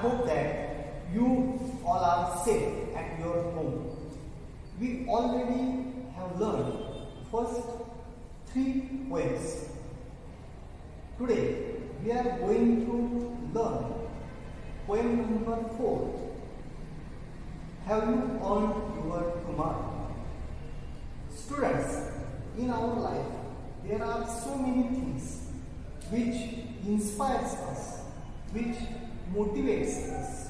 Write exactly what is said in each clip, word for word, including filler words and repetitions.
hope that you all are safe at your home. We already have learned first three poems. Today we are going to learn poem number four. Have you earned your tomorrow? Students, in our life there are so many things which inspires us, which motivates us.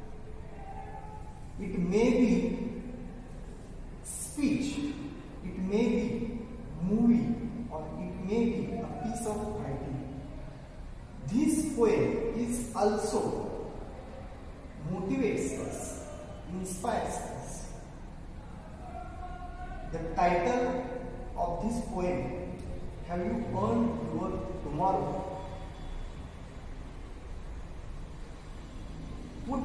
It may be speech, it may be movie, or it may be a piece of writing. This poem is also motivates us, inspires us. The title of this poem, Have you earned your tomorrow? Put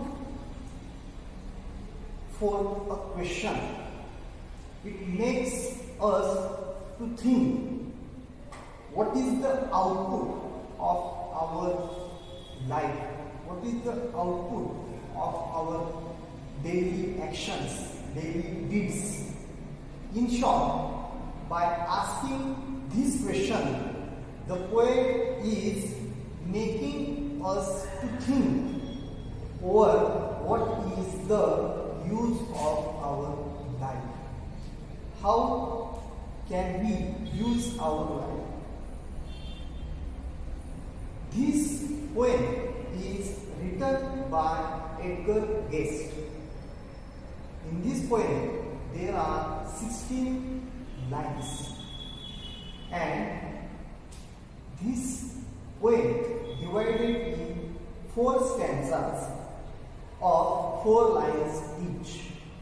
forth a question. It makes us to think what is the output of our life, what is the output of our daily actions, daily deeds. In short, by asking this question, the poet is making us to think over what is the use of our life. How can we use our life? This poem is written by Edgar Guest. In this poem, there are sixteen lines, and this poem divided in four stanzas of four lines each.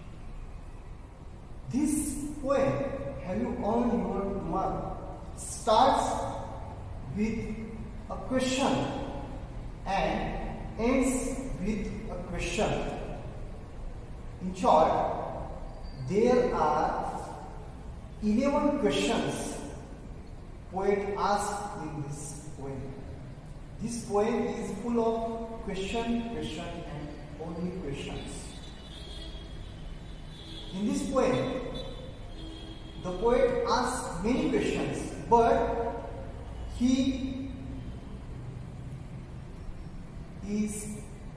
This poem, Have you earned your tomorrow, starts with a question and ends with a question. In short, there are eleven questions poet asked in this poem. This poem is full of question, question and only questions. In this poem, the poet asks many questions, but he is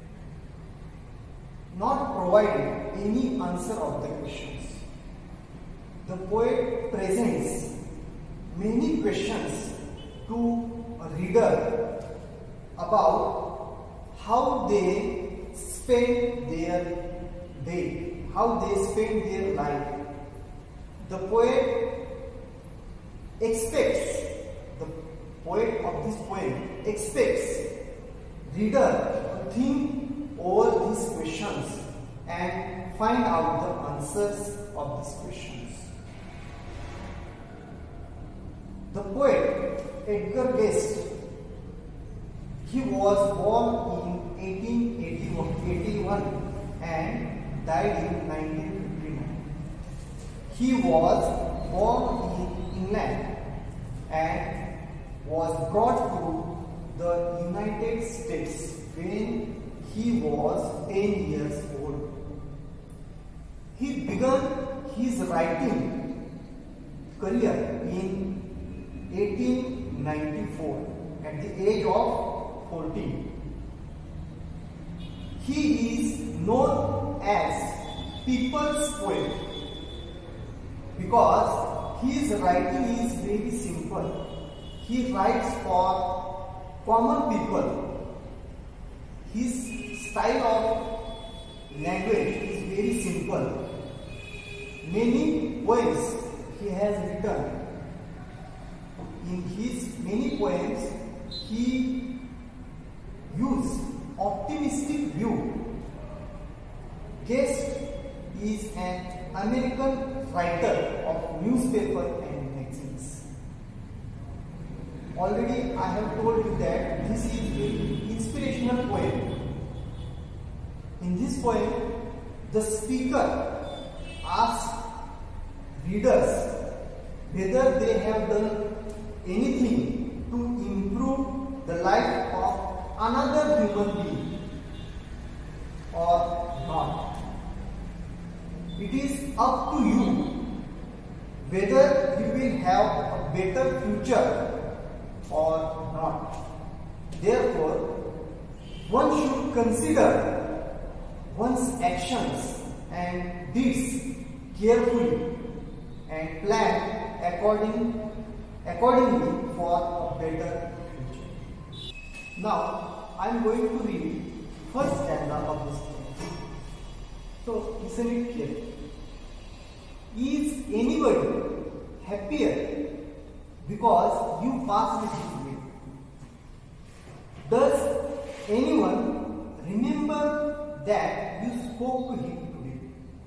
not providing any answer of the questions. The poet presents many questions to a reader about how they spend their day, how they spend their life. The poet expects, the poet of this poem expects reader to think over these questions and find out the answers of these questions. The poet Edgar Guest, he was born in eighteen eighty-one and died in nineteen fifty-nine. He was born in England and was brought to the United States when he was ten years old. He began his writing career in eighteen ninety-four at the age of fourteen. He is known as people's poet because his writing is very simple. He writes for common people. His style of language is very simple. Many poems he has written. In his many poems, he used optimistic view. Guest is an American writer of newspaper and magazines. Already I have told you that this is an inspirational poem. In this poem, the speaker asks readers whether they have done anything to improve the life of another human being. whether you will have a better future or not. Therefore, one should consider one's actions and deeds carefully and plan according, accordingly for a better future. Now, I am going to read first stanza of this poem. So, listen it carefully. Is anybody happier because you passed his way? Does anyone remember that you spoke to him today?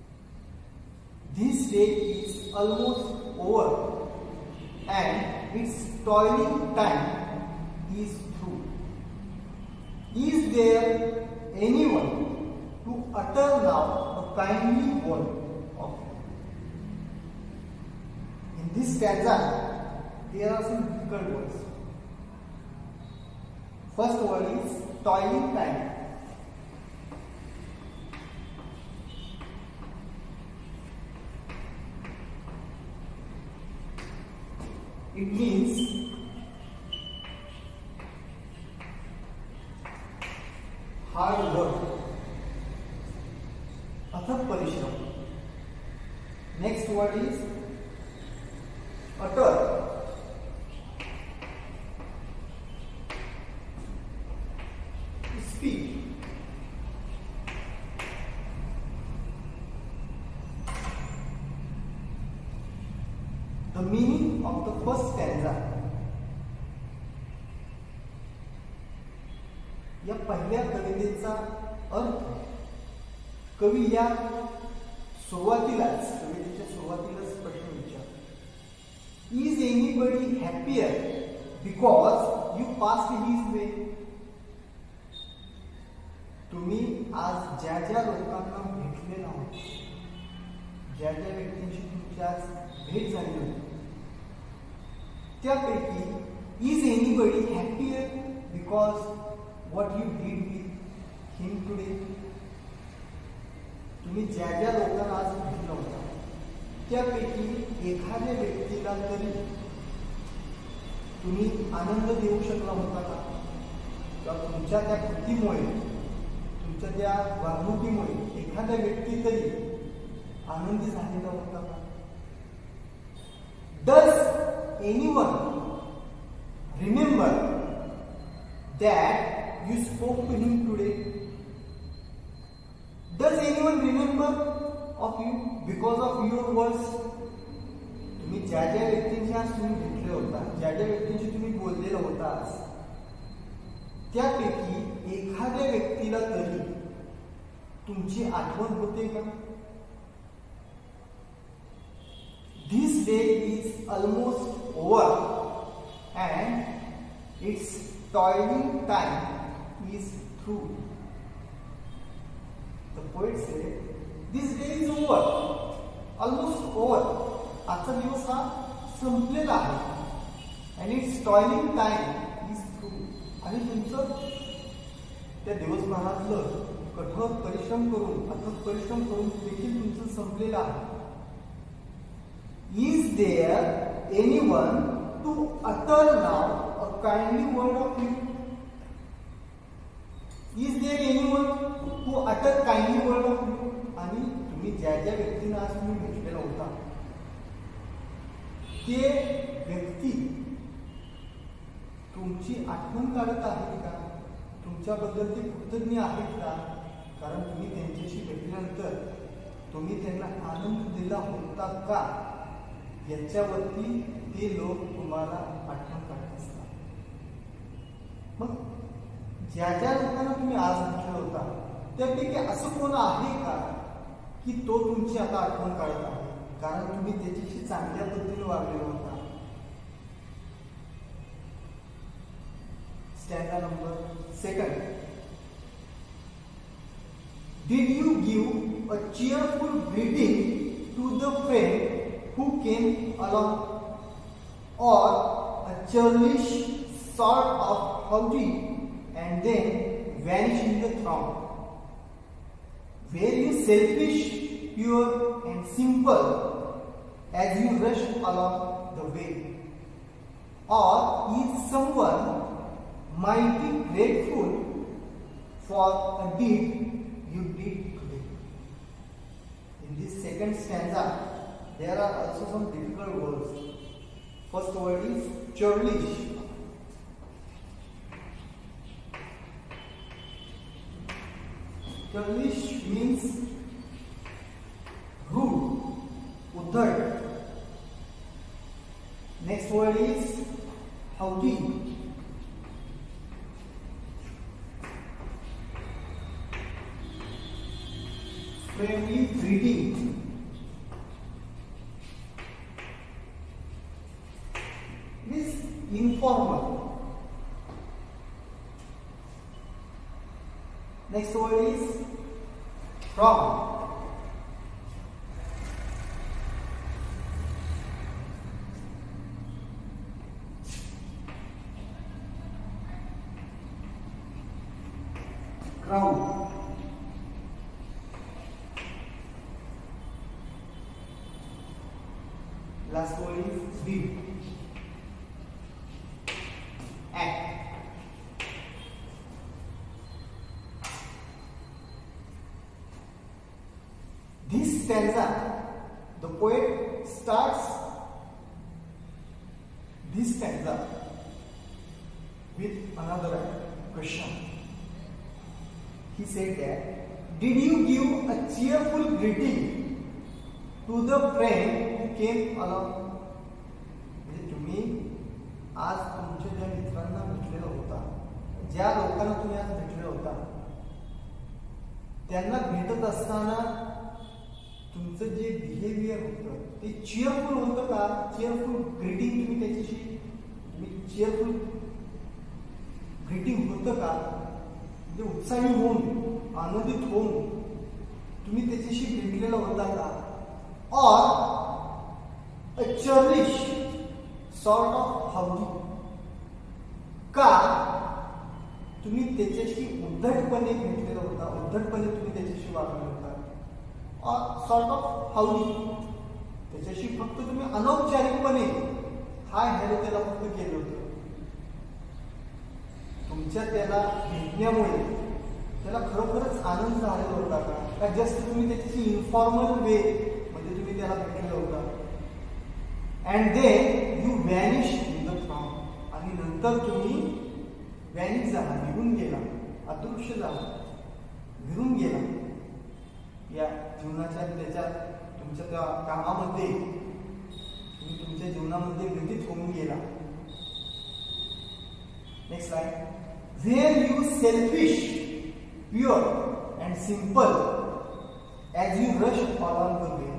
This day is almost over and its toiling time is through. Is there anyone to utter now a kindly word of you? In this stanza, there are some difficult words. First word is toiling time. It means hard work, अथक परिश्रम. Next word is utter. Speak. The meaning of the first stanza. या पहिल्या कवितेचा अर्थ कवी या सुरुवातीलाच कवितेच्या सुरुवातीलाच प्रश्न विचारतो. Is anybody happier because you passed his way? तुम्ही आज ज्या ज्या लोकांना भेटलेला आहोत, ज्या ज्या व्यक्तींशी तुमची आज भेट झाली होती, त्यापैकी is anybody happier because what you did with him today? तुम्ही ज्या ज्या लोकांना आज भेटला होता त्यापैकी एखाद्या व्यक्तीला तरी तुम्ही आनंद देऊ शकला होता का? किंवा तुमच्या त्या कृतीमुळे, तुमच्या त्या वागणुकीमुळे एखादा व्यक्ती तरी आनंदी झालेला होता का? Does anyone remember that you spoke to him today? Does anyone remember of you because of your words? तुम्ही ज्या ज्या व्यक्तींशी आज तुम्ही भेटले होता, ज्या ज्या व्यक्तींशी तुम्ही बोललेला होता आज, त्यापैकी एखाद्या व्यक्तीला तरी तुमची आठवण होते का? This day is almost over and its toiling time is through. The poet said, this day is over, almost over. आजचा दिवस हा संपलेला आहे and its toiling time is through. आणि तुमचं त्या दिवसभरातलं कठोर परिश्रम करून, अथक परिश्रम करून देखील तुमचं संपलेलं आहे. Is there anyone to utter now a kindly word of you? Is there anyone who utter kindly word of you? आणि तुम्ही ज्या ज्या व्यक्तींना आज तुम्ही भेटलेला होता ते व्यक्ती तुमची आठवण काढत आहेत का? तुमच्याबद्दल ते कृतज्ञ आहेत का? कारण तुम्ही त्यांच्याशी भेटल्यानंतर तुम्ही त्यांना आनंद दिला होता का याच्यावरती ते लोक तुम्हाला आठवण काढत असतात. मग ज्या ज्या लोकांना तुम्ही आज भेटला होता त्यापैकी असं कोण आहे का की तो तुमची आता आठवण काढत आहे कारण तुम्ही त्याच्याशी चांगल्या पद्धतीने वागलेला होता? Stanza number second. Did you give a cheerful greeting to the friend who came along, or a churlish sort of howdy and then vanish in the throng? Were you selfish, pure and simple, as you rush along the way? Or is someone mighty grateful for a deed you did today? In this second stanza, there are also some difficult words. First word is churlish. Churlish means rude, uddhad. Next word is howdy. Friendly greeting. This informal. Next word is from. Crowd. Last word is be. Act. This stanza, the poet starts this stanza with another question. He said that, did you give a cheerful greeting to the friend who came along? म्हणजे तुम्ही आज तुमच्या ज्या मित्रांना भेटलेला होता, ज्या लोकांना तुम्ही आज भेटलेला होता, त्यांना भेटत असताना तुमचं जे बिहेवियर होतं ते चीयरफुल होतं का? चीयरफुल ग्रीटिंग तुम्ही त्याच्याशी तुम्ही चीयरफुल ग्रीटिंग होतं का? म्हणजे उत्साही होऊन आनंदित होऊन तुम्ही त्याच्याशी भेटलेला होता का? और a churlish sort of howdy का तुम्ही त्याच्याशी उद्धटपणे भेटलेला होता, उद्धटपणे तुम्ही त्याच्याशी वागले होता, और सॉर्ट ऑफ हाउडी त्याच्याशी फक्त तुम्ही अनौपचारिकपणे हाय हॅलो त्याला फक्त केलं होतं. तुमच्या त्याला भेटण्यामुळे त्याला खरोखरच आनंद झालेला होता का? का जस्ट तुम्ही त्याच्याशी इन्फॉर्मल वे म्हणजे तुम्ही त्याला भेटलेला होता. And then you vanish in the from आणि नंतर तुम्ही व्हॅनिश झाला, निघून गेला, अदृश्य झाला, विरून गेला या जीवनाच्या त्याच्या तुमच्या त्या कामामध्ये तुम्ही तुमच्या जीवनामध्ये व्यतीत होऊन गेला. Next line, were you selfish pure and simple as you rush along the way.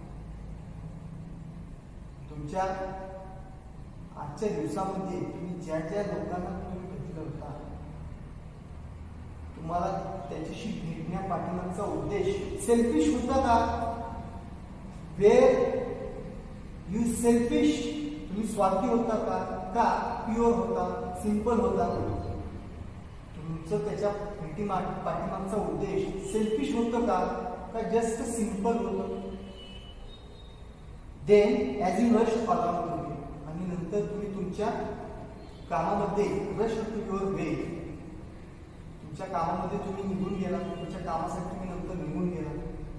तुमच्या आजच्या दिवसामध्ये तुम्ही ज्या ज्या लोकांना तुम्ही भेटलं होता, तुम्हाला त्याच्याशी भेटण्या पाठीमागचा उद्देश सेल्फिश होता का? वेअर यू सेल्फिश तुम्ही स्वार्थी होता का? का प्युअर होता, सिंपल होता? तुमचं त्याच्या भेटी पाठीमागचा उद्देश सेल्फिश होतं का? का जस्ट सिंपल होतं? Then as you rush along the way आणि नंतर तुम्ही तुमच्या कामामध्ये रश टू युअर वे तुमच्या कामामध्ये तुम्ही निघून गेला, तुमच्या कामासाठी तुम्ही नंतर निघून गेला.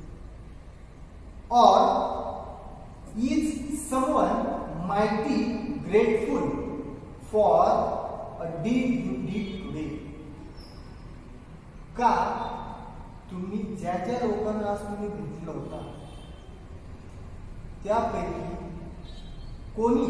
Or is someone mighty grateful for a deed you did today का तुम्ही ज्या ज्या लोकांना आज तुम्ही भेटला होता त्यापैकी कोणी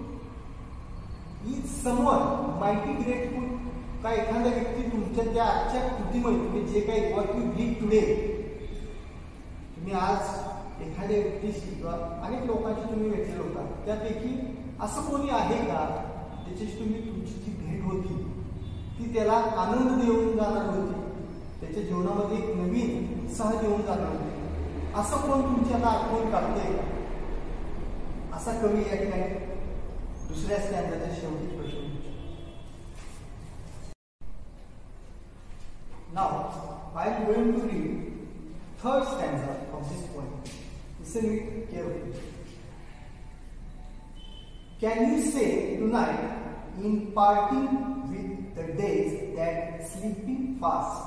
इज समवन माइटी ग्रेटफुल का एखादा व्यक्ती तुमच्या त्या आजच्या कृतीमुळे तुम्ही जे काही व्हॉट यू डीड टुडे तुम्ही आज एखाद्या व्यक्तीशी किंवा अनेक लोकांशी तुम्ही भेटले होता त्यापैकी असं कोणी आहे का त्याच्याशी तुम्ही तुमची जी भेट होती ती त्याला आनंद देऊन जाणार होती, त्याच्या जीवनामध्ये एक नवीन उत्साह देऊन जाणार होती, असं कोण तुमची आता आठवण काढते का? असा कवी या ठिकाणी दुसऱ्या स्टँडर्डच्या शेवटी प्रश्न. Now, I am going to read third stanza of this poem. Listen it carefully. Can you say tonight in parting with the days that sleeping fast,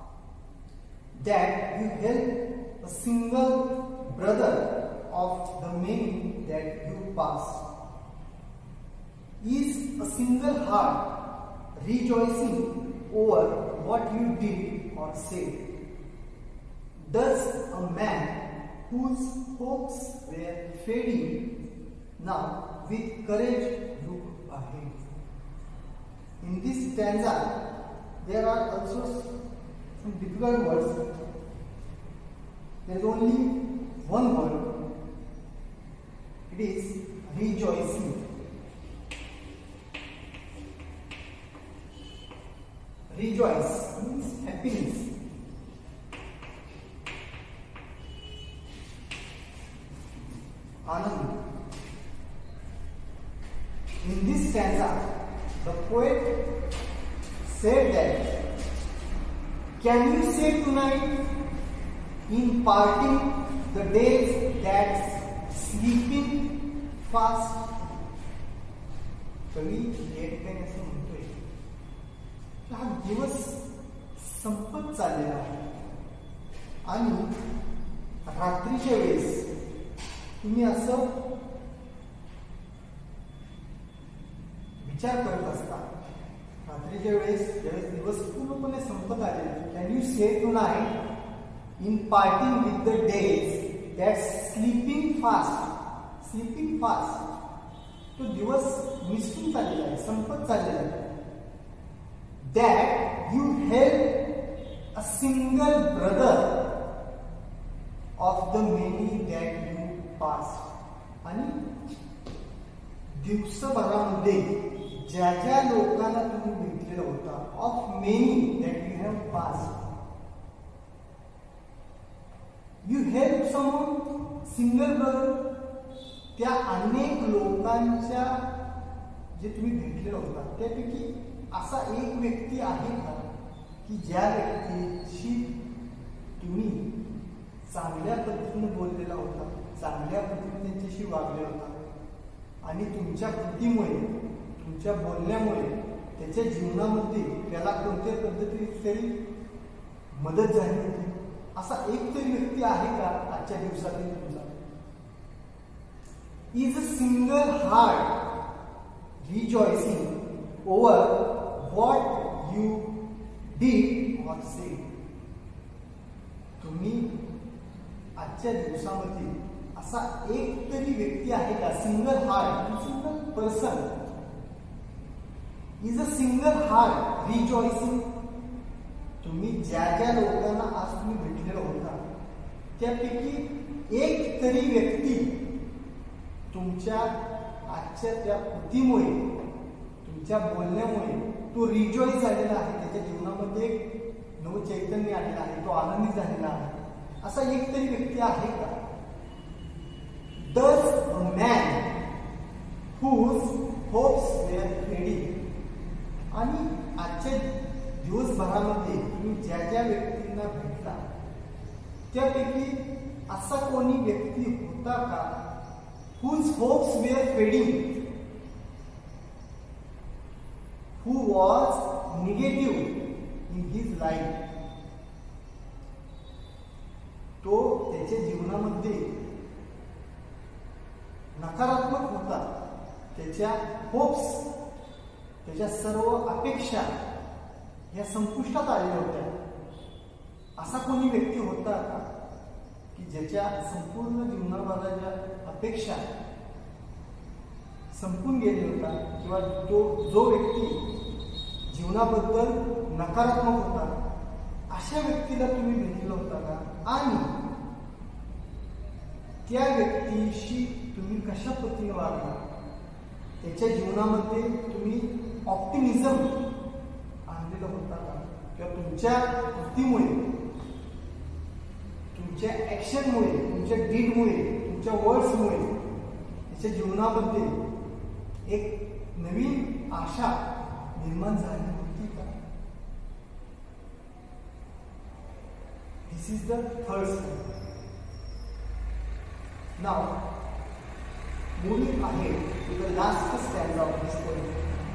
that you help a single brother of the many that you pass? Is a single heart rejoicing over what you did or said? Does a man whose hopes were fading now with courage look ahead? In this stanza, there are also some difficult words. There is only one word. It is rejoicing. Rejoice means happiness. Anand. In this stanza, the poet said that, can you say tonight in parting the days that's sleeping fast? कवि या ठिकाणी असं म्हणतोय की हा दिवस संपत चाललेला आहे आणि रात्रीच्या वेळेस तुम्ही असं विचार करत असता. रात्रीच्या वेळेस ज्यावेळेस दिवस पूर्णपणे संपत आलेला आहे, can you say tonight in parting with the days that sleeping fast. Sleeping fast, तो दिवस निसटून चाललेला आहे, संपत चाललेला आहे. That you help a single brother of the many that you pass. आणि दिवसभरामध्ये ज्या ज्या लोकांना तुम्ही भेटलेला होता, of many that you have pass, you help someone single brother. त्या अनेक लोकांच्या जे तुम्ही भेटलेला होता त्यापैकी असा एक व्यक्ती आहे का की ज्या व्यक्तीशी तुम्ही चांगल्या पद्धतीने बोललेला होता, चांगल्या पद्धतीने त्यांच्याशी वागलेला होता आणि तुमच्या कृतीमुळे, तुमच्या बोलण्यामुळे त्याच्या जीवनामध्ये त्याला कोणत्या पद्धतीने तरी मदत झाली होती? असा एक तरी व्यक्ती आहे का आजच्या दिवसातील तुमचा? Is a single heart rejoicing over what you did or said. तुम्ही आजच्या दिवसामध्ये असा एक तरी व्यक्ती आहे का? Single heart, single person is a single heart rejoicing. तुम्ही ज्या ज्या लोकांना आज तुम्ही भेटलेला होता त्यापैकी एक तरी व्यक्ती तुमच्या आजच्या त्या कृतीमुळे, तुमच्या बोलण्यामुळे तो रिजॉइस झालेला आहे, त्याच्या जीवनामध्ये एक नव चैतन्य आलेलं आहे, तो आनंदी झालेला आहे. असा एक तरी व्यक्ती आहे का? Does a man whose hopes were fading. आणि आजच्या दिवसभरामध्ये तुम्ही ज्या ज्या व्यक्तींना भेटला त्यापैकी असा कोणी व्यक्ती होता का whose hopes were fading, who was negative in his life. तो त्याच्या जीवनामध्ये नकारात्मक होता, त्याच्या होप्स, त्याच्या सर्व अपेक्षा या संपुष्टात आलेल्या होत्या. असा कोणी व्यक्ती होता का की ज्याच्या संपूर्ण जीवनाभराच्या अपेक्षा संपून गेली होता, किंवा तो जो व्यक्ती जीवनाबद्दल नकारात्मक होता अशा व्यक्तीला तुम्ही भेटला होता का? आणि त्या व्यक्तीशी तुम्ही कशा पद्धतीने वागला? त्याच्या जीवनामध्ये तुम्ही ऑप्टिमिझम आणलेला होता का? किंवा तुमच्या कृतीमुळे, तुमच्या ऍक्शनमुळे, तुमच्या डीडमुळे, तुमच्या वर्ड्समुळे त्याच्या जीवनामध्ये एक नवीन आशा निर्माण झाली होती का? This is the third step. Now moving ahead to the last stanza of this poem.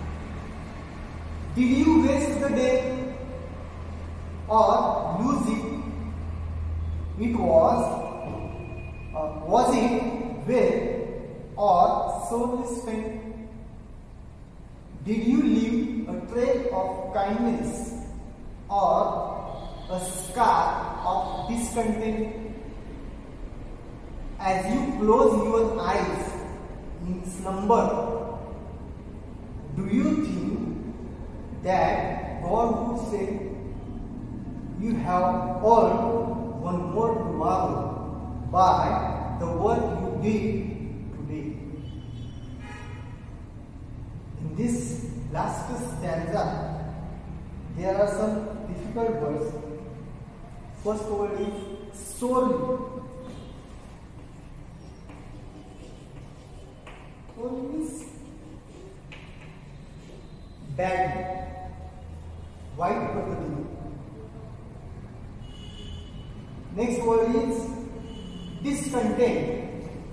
Did you waste the day or lose it? It was, uh, was it well or solely spent? Did you leave a trail of kindness or a scar of discontent? As you close your eyes in slumber, do you think that God would say, you have earned one more tomorrow by the work you did today? In this last stanza, there are some difficult words. First word is sorely. Sorely means bad, white property. Next word is discontent.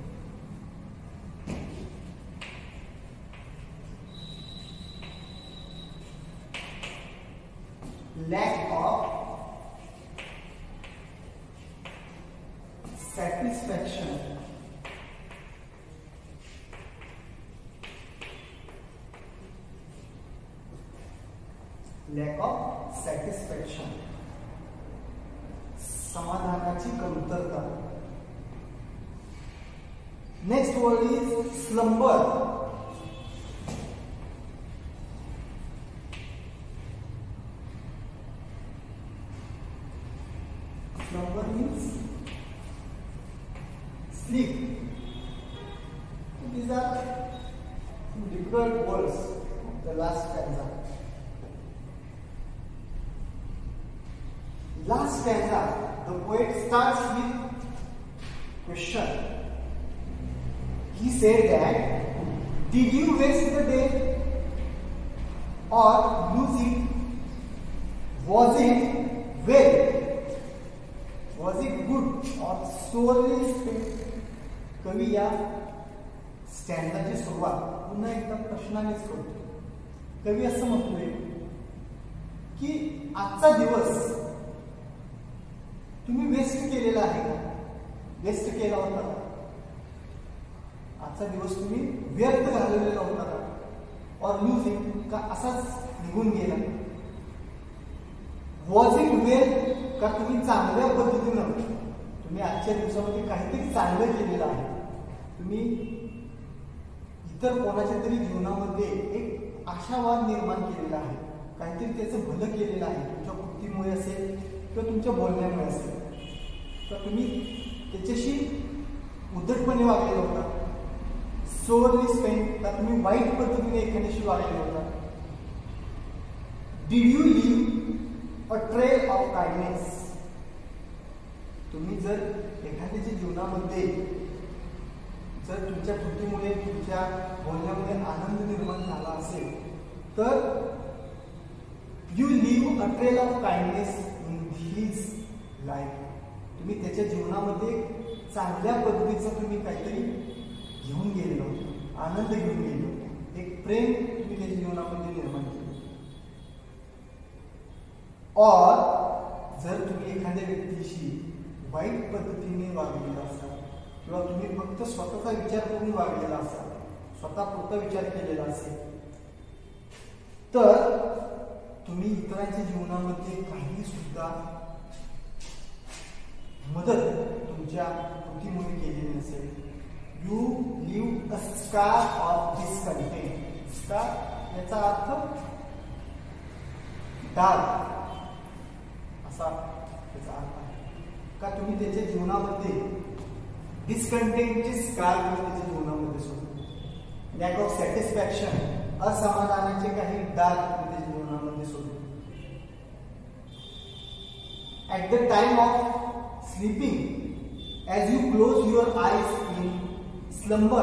Lack of satisfaction. Lack of satisfaction. समाधानाची कमतरता. Next word is slumber. Slumber means sleep. These are some difficult words of the last stanza. Last stanza, the poet starts with question. He said that, did you waste the day or lose it? Was it well? Was it good or solely spent? कवी या स्टँडाची सुरुवात पुन्हा एकदा प्रश्नानेच करतो. कवी असं म्हणतोय की आजचा दिवस तुम्ही वेस्ट केलेला आहे का? वेस्ट केला होता का? आजचा दिवस तुम्ही व्यर्थ घालवलेला होता का? और लूज इट का असाच निघून गेला? वॉज इट वेल का तुम्ही चांगल्या पद्धतीनं तुम्ही आजच्या दिवसामध्ये काहीतरी चांगलं केलेलं आहे? तुम्ही इतर कोणाच्या तरी जीवनामध्ये एक आशावाद निर्माण केलेला आहे, काहीतरी त्याचं भलं केलेलं आहे, तुमच्या कृतीमुळे असेल किंवा तुमच्या बोलण्यामुळे असेल, तर तुम्ही त्याच्याशी उद्धटपणे वागलेला होता. सोअरली स्पेंट का तुम्ही वाईट पद्धतीने एखाद्याशी वागलेला होता. Did you leave a trail of kindness? तुम्ही जर एखाद्याच्या जीवनामध्ये जर तुमच्या कृतीमुळे तुमच्या बोलण्यामुळे आनंद निर्माण झाला असेल तर you leave a trail of kindness in his life. तुम्ही त्याच्या जीवनामध्ये चांगल्या पद्धतीचं तुम्ही काहीतरी घेऊन गेलेलो, आनंद घेऊन गेलो, एक प्रेम तुम्ही त्याच्या जीवनामध्ये निर्माण केलं. और जर तुम्ही एखाद्या व्यक्तीशी वाईट पद्धतीने वागलेला असाल किंवा तुम्ही फक्त स्वतःचा विचार करून वागलेला असाल, स्वतःपुरता विचार केलेला असेल, तर तुम्ही इतरांच्या जीवनामध्ये काही सुद्धा मदत तुमच्या कृतीमुळे केलेली नसेल. You leave a scar of discontent. Scar याचा अर्थ डाग असा त्याचा अर्थ आहे. का तुम्ही त्याच्या जीवनामध्ये डिसकंटेंटचे स्कार तुम्ही त्याच्या जीवनामध्ये सोडले. लॅक ऑफ सॅटिस्फॅक्शन, असमाधानाचे काही डाग तुम्ही त्याच्या जीवनामध्ये सोडले. At the time of sleeping, as you close your eyes in slumber,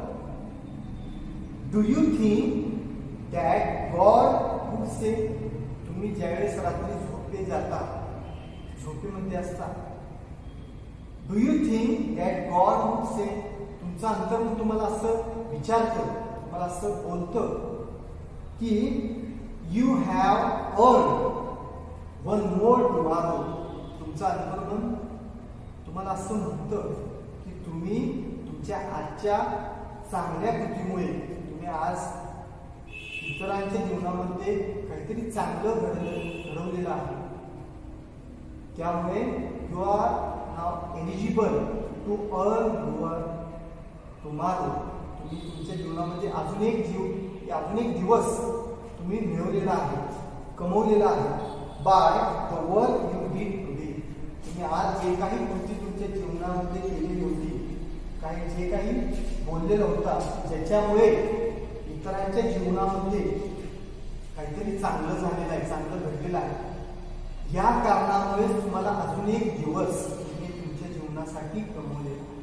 do you think that God would say, तुम्ही ज्यावेळेस रात्री झोपे जाता, झोपेमध्ये असता, do you think that God would say, तुमचं अंतर्मन तुम्हाला असं विचारतं, तुम्हाला असं बोलतं की you have earn one more tomorrow. तुमचं अंतर्मन तुम्हाला असं म्हणतं की तुम्ही तुमच्या आजच्या चांगल्या कृतीमुळे तुम्ही आज इतरांच्या जीवनामध्ये काहीतरी चांगलं घडलं घडवलेलं आहे. त्यामुळे you are now eligible to earn your tomorrow. तुम्ही तुमच्या जीवनामध्ये अजून एक जीव अजून एक दिवस तुम्ही मिळवलेला आहे, कमवलेला आहे by the work you did today. तुम्ही आज जे काही कृती तुमच्या जीवनामध्ये केलेली होती, काही जे काही बोललेलं होता, ज्याच्यामुळे इतरांच्या जीवनामध्ये काहीतरी चांगलं झालेलं आहे, चांगलं घडलेलं आहे, या कारणामुळे तुम्हाला अजून एक दिवस तुम्ही तुमच्या जीवनासाठी कमवलेला आहे.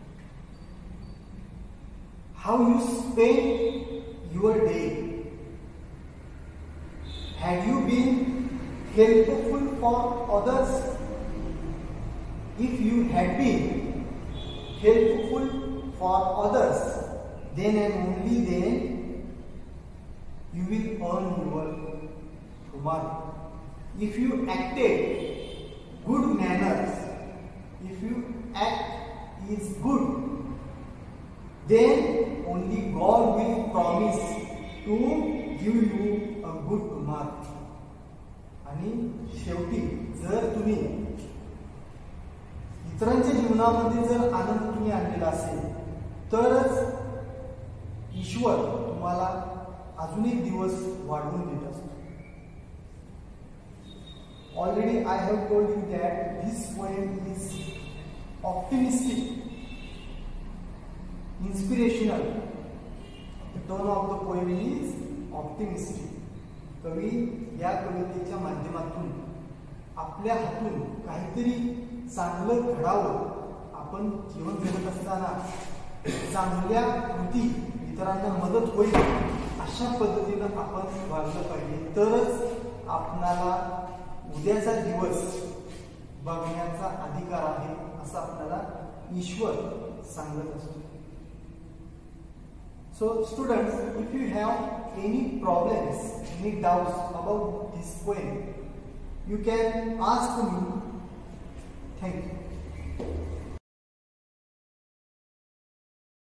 How you spend your day. Have you been helpful for others? If you have been helpful for others, then and only then you will earn your tomorrow. If you acted good manners, if you act is good, then only God will promise to give you a good tomorrow. आणि शेवटी जर तुम्ही इतरांच्या जीवनामध्ये जर आनंद तुम्ही आणलेला असेल तरच ईश्वर तुम्हाला अजून एक दिवस वाढवून देत असतो. Already I have told you that this poem is optimistic, inspirational. The tone of the poem is optimistic. कवी या कवितेच्या माध्यमातून आपल्या हातून काहीतरी चांगलं घडावं, आपण जीवन जगत असताना चांगल्या कृती इतरांना मदत होईल अशा पद्धतीनं आपण वागलं पाहिजे, तरच आपणाला उद्याचा दिवस बघण्याचा अधिकार आहे असं आपल्याला ईश्वर सांगत असतो. So students, if you have any problems, any doubts about this poem, you can ask me. Thank you.